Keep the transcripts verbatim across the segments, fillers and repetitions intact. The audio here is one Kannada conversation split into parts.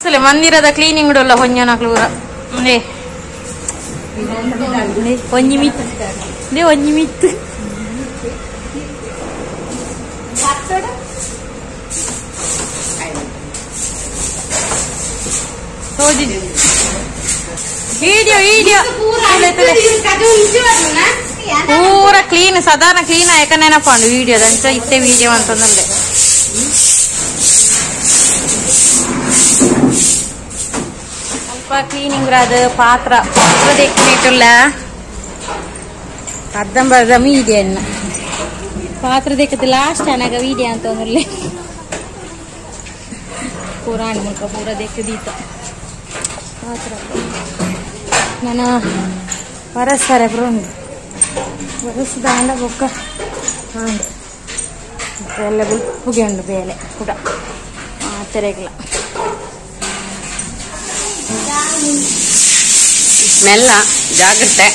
ಅಸಲೆ ಮಂದಿರದ ಕ್ಲೀನಿಂಗ್ ಉಡಲ್ಲ ಹೊಂಜನ ಕ್ಲೂರ ನೇ ಒಂಜಿ ಮಿತ್ ನೇ ಒಂಜಿ ಮಿತ್ ವಿಡಿಯೋ ವಿಡಿಯೋ ಪೂರ ಕ್ಲೀನ್ ಸಾಧಾರಣ ಕ್ಲೀನ್ ಯಾಕ ನೆನಪಂಡು ವಿಡಿಯೋ ದಂಚ ಇತ್ತೆ ವಿಡಿಯೋ ಅಂತಂದ್ರೆ ಸ್ವಲ್ಪ ಕ್ಲೀನಿಂಗ್ ರಾದ ಪಾತ್ರ ಪಾತ್ರ ದೆಕ್ಕಿನಿಟ್ಟಲ್ಲ ಅರ್ಧಂ ಬರ್ಧ ವಿಡಿಯೋ ಅನ್ನ ಪಾತ್ರ ದೆಕ್ಕದ ಲಾಸ್ಟ್ ಅನಾಗ ವಿಡಿಯೋ ಅಂತಂದ್ರೆ ಪೂರಾಣಿ ಮುಲ್ಕ ಪೂರ ದೆಕ್ಕದೀತ ಪಾತ್ರ ನಾನು ವರಸ್ತಾರೆ ಬ್ರೋಂದು ವರಸ್ದಾಂಡ ಬೊಕ್ಕ ಹಾಂ ಎಲ್ಲ ಉಪ್ಪುಗೆ ಉಂಡು ಬೇಲೆ ಕೂಡ ತೆರೆಗಿಲ್ಲ ಮೆಲ್ಲ ಜಾಗ್ರತೆ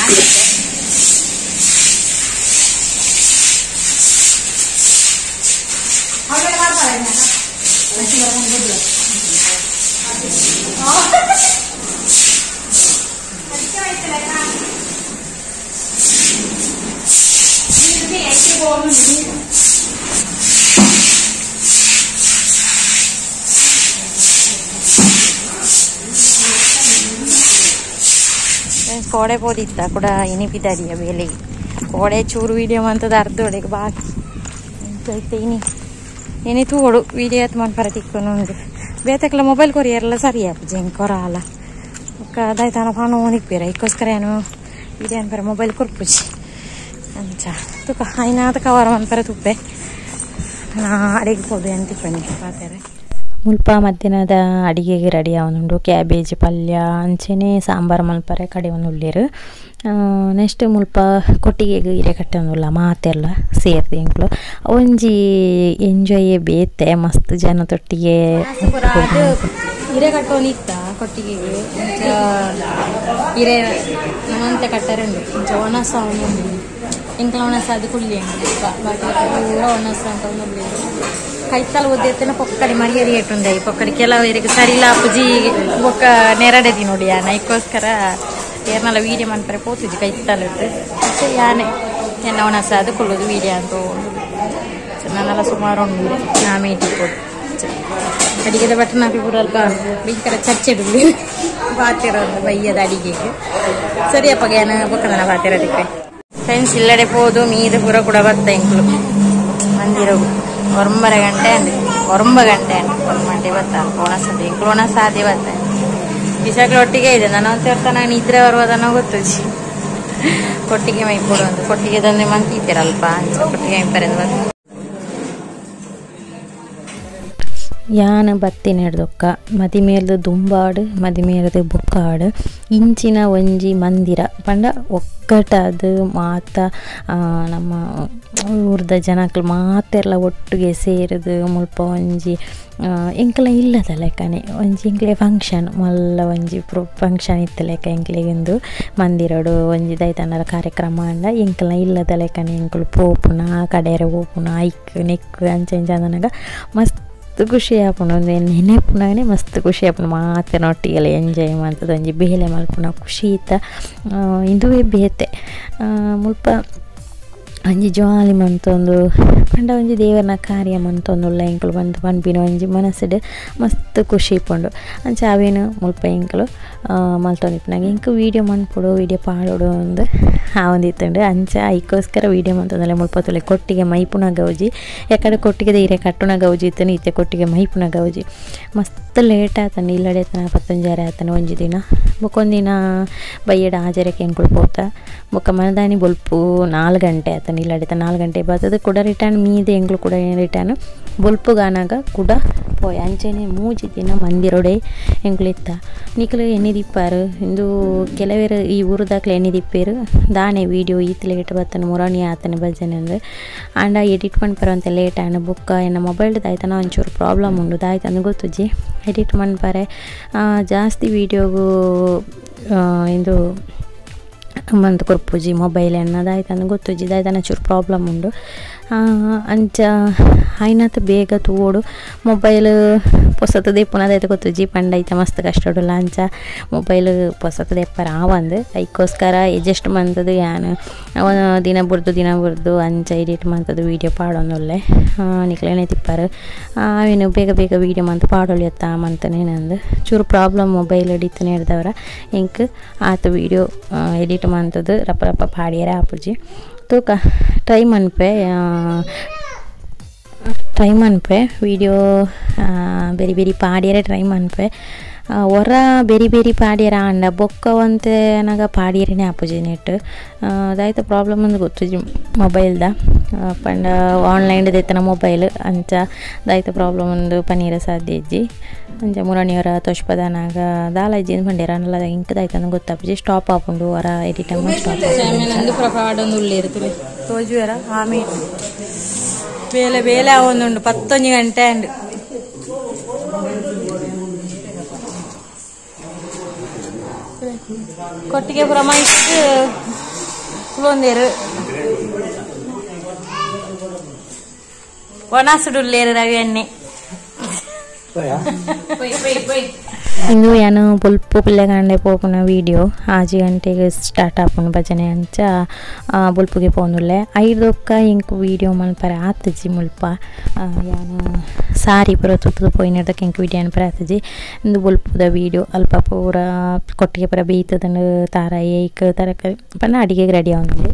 ಕೋಡೆ ಪೋದಿತ್ತ ಕೂಡ ಎನಿಪಿದಾರಿಯ ಬೇಲೆಗೆ ಕೋಡೆ ಚೂರು ವಿಡಿಯೋ ಅಂತದ ಅರ್ಧ ಒಳಗೆ ಬಾಕಿ ಅಂತ ಇನಿ ಏನೇ ತೂಡು ವಿಡಿಯೋ ಎತ್ತು ಮನ್ಪರ ತಿಕ್ಕೊಂಡು ಬೇತಕ್ಕೆಲ್ಲ ಮೊಬೈಲ್ ಕೊರಿಯರೆಲ್ಲ ಸರಿ ಆಪಜಿ ಹೆಂಗೆ ಕೊರ ಅಲ್ಲ ಅದಾಯ್ತಾನ ಪಾನು ನಿಕ್ಬೇರ ಇದಕ್ಕೋಸ್ಕರ ಏನು ವಿಡಿಯೋ ಅನ್ಪರ ಮೊಬೈಲ್ ಕೊರ್ಪುಜಿ ಅಂಚ ತುಕ ಐನಾದ ಕವರ್ ಅನ್ಪರ ತುಪ್ಪೆ ನಾ ಅಡಿಗೆ ಹೋದೆ ಅಂತ ತಿಕ್ಕೊಂಡು ಪಾತಾರೆ ಮುಲ್ಪ ಮಧ್ಯಾಹ್ನದ ಅಡಿಗೆಗೆ ರೆಡಿ ಅವನುಂಡು ಕ್ಯಾಬೇಜ್ ಪಲ್ಯ ಅಂಚೆನೆ ಸಾಂಬಾರು ಮಲ್ಪರೆ ಕಡೆ ಒಂದು ಉಳ್ಳೇರು ನೆಕ್ಸ್ಟ್ ಮುಲ್ಪ ಕೊಟ್ಟಿಗೆಗೆ ಹಿರೆ ಕಟ್ಟೋದಿಲ್ಲ ಮಾತೆಲ್ಲ ಸೇರ್ದು ಎಂಕ್ಲು ಒಂಜಿ ಎಂಜಾಯ್ ಬೇತೆ ಮಸ್ತ್ ಜನ ತೊಟ್ಟಿಗೆ ಹಿರೆ ಕಟ್ಟೋನಿತ್ತ ಕೊಟ್ಟಿಗೆಗೆ ಹಿರೆ ನಮ್ಮಂತೆ ಕಟ್ಟರೆ ಉಂಟು ಒಣಸ ಅವನು ಎಂಕಲ ಒಣಸ ಅದು ಕುಳ್ಳಿ ಪೂರ ಒಣಸ ಅಂತ ಒಂದು ಕೈತಲ ಒದ್ದೆತ್ತನ ಪೊಕ್ಕಡಿ ಮರಿಯರಿ ಏಟುಂದೆ ಪೊಕ್ಕಡಿ ಕೆಲವರಿಗೆ ಸರಿಲ್ಲ ಅಪ್ಪುಜಿ ಬೊಕ್ಕ ನೆರಡದಿ ನೋಡಿ ಯಾನ ಇದಕ್ಕೋಸ್ಕರ ಏರ್ನೆಲ್ಲ ವೀಡಿಯೋ ಮಾಡ್ತಾರೆ ಪೋತುಜಿ ಕೈತಲ ಮತ್ತೆ ಯಾನೆ ಎನ್ನ ಒಣಸ ಅದು ಕೊಳ್ಳೋದು ವೀಡಿಯೋ ಅಂತ ನನ್ನೆಲ್ಲ ಸುಮಾರು ಉಂಡು ನಾ ಮೀಟಿಕೊಡು ಅಡಿಗೆದ ಬಟನ್ ಹಾಕಿ ಪೂರ ಅಲ್ಪ ಭೀಕರ ಚರ್ಚೆ ಬಿಡ್ಲಿ ಬಾತಿರೋದು ಬಯ್ಯದ ಅಡಿಗೆಗೆ ಸರಿಯಪ್ಪ ಏನ ಬೊಕ್ಕನ ಬಾತಿರೋದಕ್ಕೆ ಫ್ರೆಂಡ್ಸ್ ಇಲ್ಲಡೆ ಹೋದು ಮೀದು ಪೂರ ಕೂಡ ಬರ್ತಾ ಇಂಕ್ಲು ಮಂದಿರೋದು ಒಂಬರ ಗಂಟೆ ಅಂದ್ರಿ ಒಂಬ ಗಂಟೆ ಅಂడి ಒಂದು ಗಂಟೆ ಬರ್ತಾನೆ ಕೋಣಸದಿ ಕೋಣ ಸಾಧ್ಯ ಬರ್ತಾನೆ ಬಿಸಾಕ್ಲು ಒಟ್ಟಿಗೆ ಇದೆ ನಾನು ಅಂತ ಹೇಳ್ತಾನೆ ನಾನು ಇದ್ರೆ ಬರುವುದನ್ನೋ ಗೊತ್ತುಜಿ ಕೊಟ್ಟಿಗೆ ಮೈ ಕೊಡು ಅಂತ ಕೊಟ್ಟಿಗೆ ತಂದೆ ಮಂಕಿದ್ದೀರಲ್ಪ ಅಂತ ಕೊಟ್ಟಿಗೆ ಮೈಪರಿಂದ ಬಂದು ಯಾನ ಬತ್ತಿನ ಹಿಡ್ದೊಕ್ಕ ಮದಿಮೇಲ್ದು ದುಂಬಾಡು ಮದಿಮೇಲದು ಬೊಕ್ಕಾಡು ಇಂಚಿನ ಒಂಜಿ ಮಂದಿರ ಪಂಡ ಒಕ್ಕಟದು ಮಾತ ನಮ್ಮ ಊರ್ದ ಜನಕ್ಲು ಮಾತೆಲ್ಲ ಒಟ್ಟಿಗೆ ಸೇರಿದು ಮುಲ್ಪ ಒಂಜಿ ಎಂಕಲ ಇಲ್ಲದ ಲೆಕ್ಕನೆ ಒಂಜಿ ಎಂಕ್ಲೆ ಫಂಕ್ಷನ್ ಮಲ್ಲ ಒಂಜಿ ಪ್ರೊ ಫಂಕ್ಷನ್ ಇತ್ತು ಲೆಕ್ಕ ಎಂಕ್ಲೆಗೆಂದು ಮಂದಿರಡು ಒಂಜಿ ದೈತನರ ಕಾರ್ಯಕ್ರಮ ಅಂಡ ಎಂಕಲ ಇಲ್ಲದ ಲೆಕ್ಕನೆ ಎಂಕಲು ಪೋಪುನ ಕಡೆರೆ ಪೋಪುನ ಐಕ್ ನೆಕ್ ಅಂಚೆ ಅಂಚ ನನಗೆ ಮಸ್ತ್ ಮಸ್ತ್ ಖುಷಿ ಆಪುಂಡು ಒಂದು ನೆನೆಪುನಾಗನೆ ಮಸ್ತ್ ಖುಷಿ ಆಪುಂಡು ಮಾತೆನ ಒಟ್ಟಿಗೆಲ್ಲ ಎಂಜಾಯ್ ಮಾಡ್ತದ ಒಂಜಿ ಬೇಲೆ ಮಲ್ಪುನ ಖುಷಿ ಇತ್ತ ಇದುವೇ ಬೇತೆ ಮುಲ್ಪ ಒಂಜಿ ಜಾಲಿ ಮಂತೊಂದು ಪಂಡ ಒಂಜಿ ದೇವರನ ಕಾರ್ಯ ಮಂತೊಂದುಲ್ಲ ಎಂಕಲು ಬಂದು ಪನ್ಪಿನ ಒಂಜಿ ಮನಸ್ಸಿಡು ಮಸ್ತ್ ಖುಷಿ ಇಪ್ಪುಂಡು ಅಂಚ ಅವೇನು ಮುಲ್ಪ ಎಂಕಲು ಮಲ್ತೊಂದಿಪ್ಪುನಾಗ ಎಂಕ ವೀಡಿಯೋ ಮನ್ಪುಡು ವೀಡಿಯೋ ಪಾಡೋಡು ಒಂದು ಆ ಒಂದು ಇತ್ತುಂಡು ಅಂಚ ಐಕೋಸ್ಕರ ವೀಡಿಯೋ ಮಂತಂದಲ್ಲ ಮುಲ್ಪ ತುಲೆ ಕೊಟ್ಟಿಗೆ ಮೈಪುನ ಗೌಜಿ ಯಾಕಡೆ ಕೊಟ್ಟಿಗೆ ಹಿರೆ ಕಟ್ಟುನ ಗೌಜಿ ಇತ್ತನು ಇತ್ತೆ ಕೊಟ್ಟಿಗೆ ಮೈಪುನ ಗೌಜಿ ಮಸ್ತ್ ಲೇಟ್ ಆತನ ಇಲ್ಲಡೆ ಆತನ ಪತ್ತೊಂಜಾರೆ ಆತನ ಒಂಜಿ ದಿನ ಬೊಕ್ಕೊಂದಿನ ಬಯ್ಯಡ ಹಾಜರಕ್ಕೆ ಎಂಕುಳು ಪೋತ ಬೊಕ್ಕ ಮನದಾನಿ ಬೊಲ್ಪು ನಾಲ್ಕು ಗಂಟೆ ಆತನ ಇಲ್ಲಡೆ ನಾಲ್ಕು ಗಂಟೆ ಬರ್ತದೆ ಕೂಡ ರಿಟರ್ನ್ ಮೀದೆ ಎಂಗ್ಳು ಕೂಡ ರಿಟರ್ನ್ ಬೊಲ್ಪು ಗಾನಾಗ ಕೂಡ ಪೋಯ ಅಂಚೆನೆ ಮೂಜಿ ದಿನ ಮಂದಿರೊಡೆ ಎಂಗ್ಳಿತ್ತ ನಿಖಲು ಎಣ್ಣೆ ದಿಪ್ಪಾರು ಇಂದು ಕೆಲವೇರು ಈ ಊರದಾಕ್ಲೆ ಎಣ್ಣೆ ದಿಪ್ಪೇರು ದಾನೆ ವೀಡಿಯೋ ಈತ್ ಲೇಟ್ ಬರ್ತನೆ ಮುರಾಣಿ ಆತನೆ ಭಜನೆ ಅಂದರೆ ಆಂಡ ಎಡಿಟ್ ಮಾಡ್ಪರಂತೆ ಲೇಟ್ ಆಂಡ ಬುಕ್ಕ ಎನ್ನ ಮೊಬೈಲ್ ದಾಯ್ತನ ಒಂಚೂರು ಪ್ರಾಬ್ಲಮ್ ಉಂಡು ದಾಯ್ತು ಅಂದು ಗೊತ್ತುಜಿ ಎಡಿಟ್ ಮಾಡ್ಪಾರೆ ಜಾಸ್ತಿ ವೀಡಿಯೋಗೂ ಇಂದು ಮಂತ್ ಕೊರ್ಪುಜಿ ಮೊಬೈಲ್ ಎನ್ನದಾಯ್ತು ಅಂದು ಗೊತ್ತುಜಿ ದಾಯ್ತನ ಚೂರು ಪ್ರಾಬ್ಲಮ್ ಉಂಡು ಅಂಚ ಆಯ್ನತ ಬೇಗ ತೂಡು ಮೊಬೈಲ್ ಪೊಸತು ದೆಪ್ಪುನದೈತೆ ಗೊತ್ತುಜಿ ಪಂಡೈತೆ ಮಸ್ತ್ ಕಷ್ಟಡುಲ್ಲ ಅಂಚ ಮೊಬೈಲ್ ಪೊಸತು ದೆಪ್ಪರ ಆವಂದು ಅದಕ್ಕೋಸ್ಕರ ಅಡ್ಜಸ್ಟ್ ಮಂತದ್ದು ಯಾನು ದಿನ ಬುರ್ದು ದಿನ ಬುರ್ದು ಅಂಚ ಎಡಿಟ್ ಮಂತದ್ದು ವೀಡಿಯೋ ಪಾಡೊಂದುಲ್ಲೆ ನಿಕ್ಲೇನೆ ತಿಪ್ಪರು ಅವೇನು ಬೇಗ ಬೇಗ ವೀಡಿಯೋ ಮಂತು ಪಾಡೊಳಿಯತ್ತ ಮಂತನೇ ನಂದು ಚೂರು ಪ್ರಾಬ್ಲಮ್ ಮೊಬೈಲ್ ಎಡಿತ್ ಹಿಡ್ದವ್ರ ಇಂಕ್ ಆತ ವೀಡಿಯೋ ಎಡಿಟ್ ಮಂತದ್ದು ರಪ್ಪ ರಪ್ಪ ಪಾಡ್ಯಾರ ಆಪುಜಿ ತೂಕ ಟ್ರೈ ಮನ್ಪೆ ಟ್ರೈ ಮನ್ಪೆ ವೀಡಿಯೋ ಬೇರೆ ಬೇರೆ ಪಾಡ್ಯಾರ ಟ್ರೈ ಮನ್ಪೆ ಹೊರ ಬೇರೆ ಬೇರೆ ಪಾಡ್ಯಾರ ಅಂಡ ಬೊಕ್ಕವಂತೆ ನನಗೆ ಪಾಡ್ಯಾರನೇ ಆಪುಜಿ ನೆಟ್ ಅದಾಯ್ತು ಪ್ರಾಬ್ಲಮ್ ಒಂದು ಗೊತ್ತುಜಿ ಮೊಬೈಲ್ದ ಪಂಡ ಆನ್ಲೈನ್ ದೆತ್ತನ ಮೊಬೈಲ್ ಅಂಚ ದಾಯ್ತು ಪ್ರಾಬ್ಲಮ್ ಒಂದು ಪನೀರ ಸಾಧ್ಯ ಇಜ್ಜಿ ಅಂಚ ಮುರಣಿಯವರ ತೊಷ್ಪದನಾಗ ದಾಲ ಇಜ್ಜಿ ಪಂಡ್ಯಾರ ಅನ್ನಲ್ಲ ಇಂಕದಾಯ್ತು ಗೊತ್ತಾಪುಜಿ ಸ್ಟಾಪ್ ಆಪುಂಡು ಹೊರ ಎಡಿಟಂಗ್ ಸ್ಟಾಪ್ ನಂದು ಪಾಡೊಂದು ಉಳ್ಳಿ ಇರ್ತದೆ ತೋಜುವರ ಆಮೇಲೆ ಬೇಲೆ ಬೇಲೆ ಅವೊಂದುಂಡು ಪತ್ತೊಂದು ಗಂಟೆ ಅಂಡು ಕೊಟ್ಟಿಗೆ ಪುರ ಮೈಸೂರು ಕುಲೊಂದೇರು ಒಣಸುಡುಲ್ಲೇರು ರವಿ ಎಣ್ಣೆ ಇಂದು ಏನು ಬುಲ್ಪು ಪಿಲ್ಲೆಗಂಡೆ ಪೋಪುನ ವೀಡಿಯೋ ಆಜಿ ಗಂಟೆಗೆ ಸ್ಟಾರ್ಟ್ ಆಪುನು ಭಜನೆ ಅಂಚ ಬುಲ್ಪುಗೆ ಪೋನುಲ್ಲೆ ಐದೊಕ್ಕ ಇಂಕ್ ವೀಡಿಯೋ ಮಲ್ಪರೆ ಆತಜಿ ಮುಲ್ಪ ಯಾನು ಸಾರಿ ಪುರ ತುತ್ತು ಪೋಯಿನದಕ್ಕೆ ಇಂಕ್ ವೀಡಿಯೋ ಅನ್ಪರೆ ಆತಜಿ ಇಂದು ಬುಲ್ಪುದ ವೀಡಿಯೋ ಅಲ್ಪ ಪೂರ ಕೊಟ್ಟಿಗೆ ಪುರ ಬೇಯ್ತದನ್ನು ತಾರ ಏಕ್ ತರಕಾರಿ ಪನ್ನ ಅಡಿಗೆಗೆ ರೆಡಿ ಆവുന്നുണ്ട്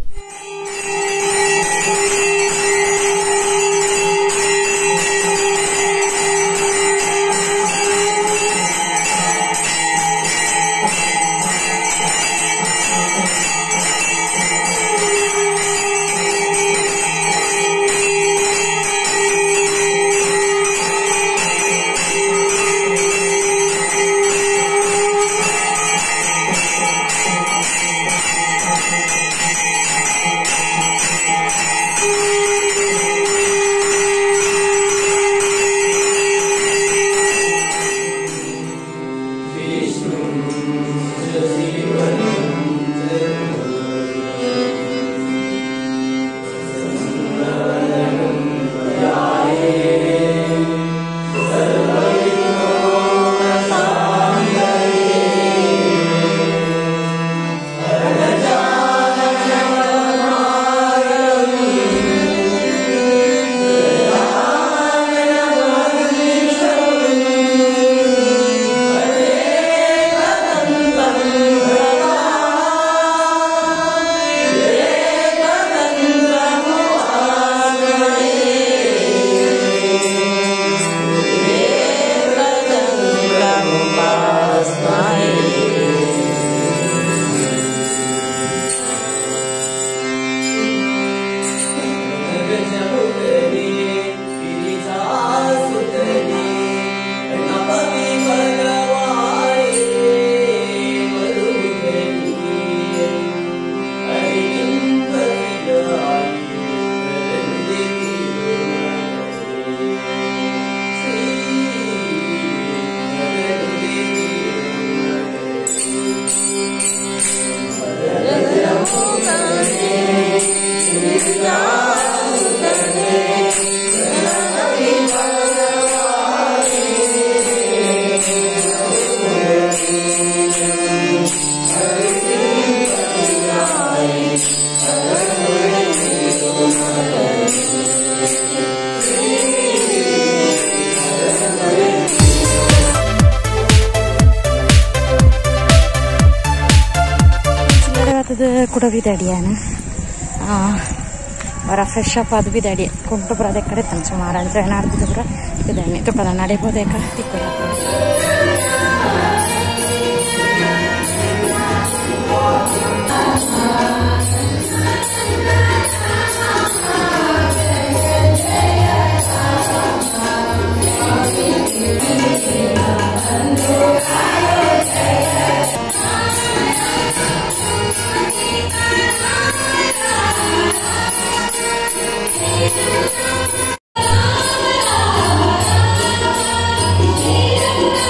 ಕುಡವಿದಡಿಯಾನ ಅವರ ಫ್ರೆಶ್ ಅಪ್ ಅದು ಬಿದಡಿ ಕುಂಟು ಬರೋದೇ ಕಡೆ ತನ್ನ ಸುಮಾರು ಅಂದರೆ ಏನಾರ್ದು ಪುರ ಇದನ್ನೇ ತುಪ್ಪದ ನಡೆಬೋದೇಕ ತಿಕ್ಕುರ Thank you.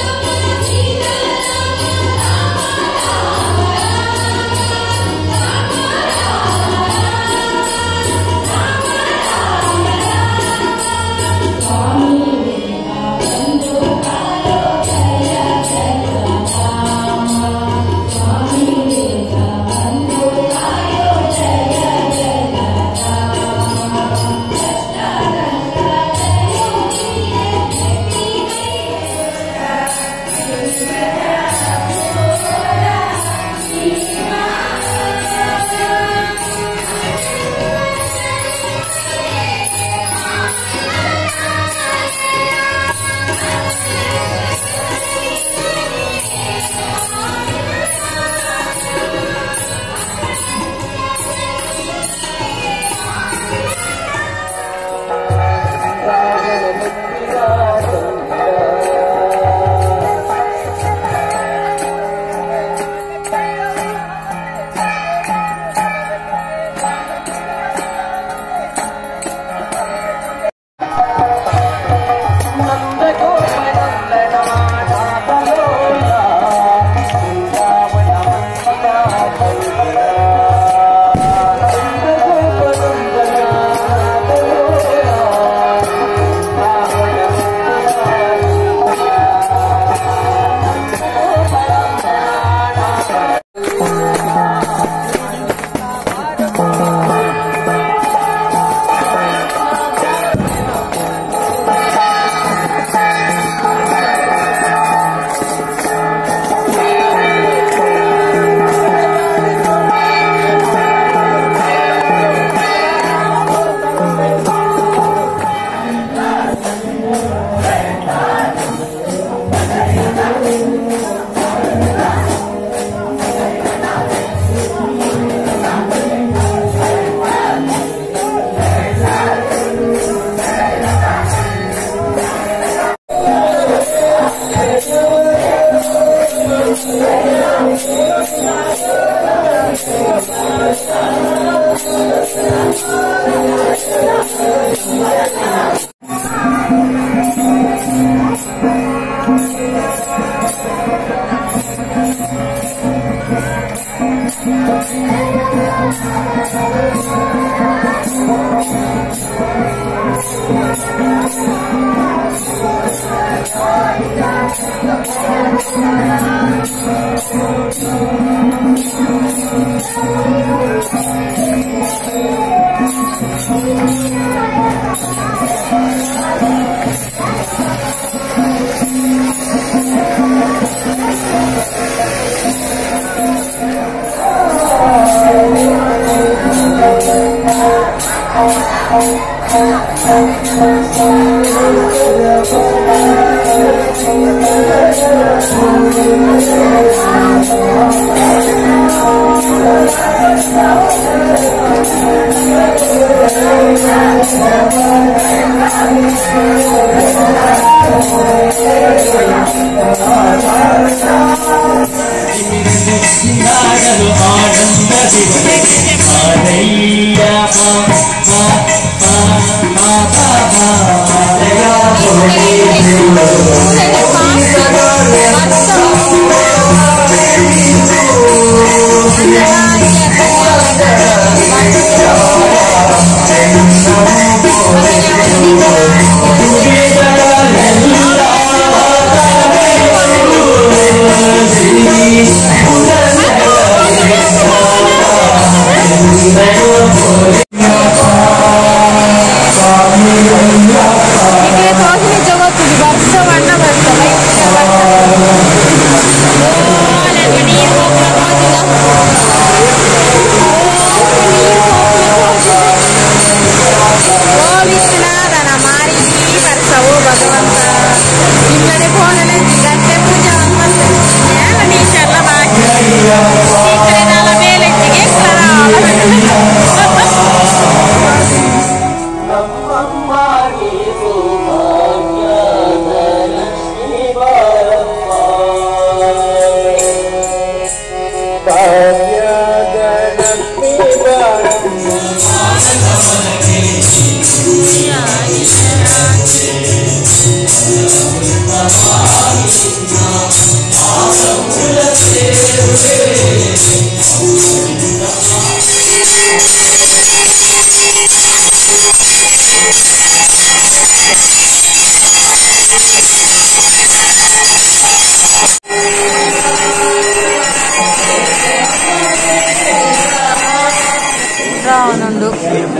ಒಂದೊಂದು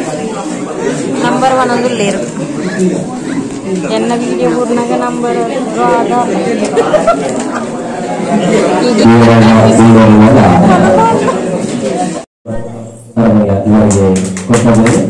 ನಂಬರ್ ಒಂದೊಂದು ಲೇರು ಎನ್ನ ವಿಡಿಯೋ ಊರ್ನಾಗ ನಂಬರ್ ಇವರಿಗೆ ಕೊಟ್ಟರೆ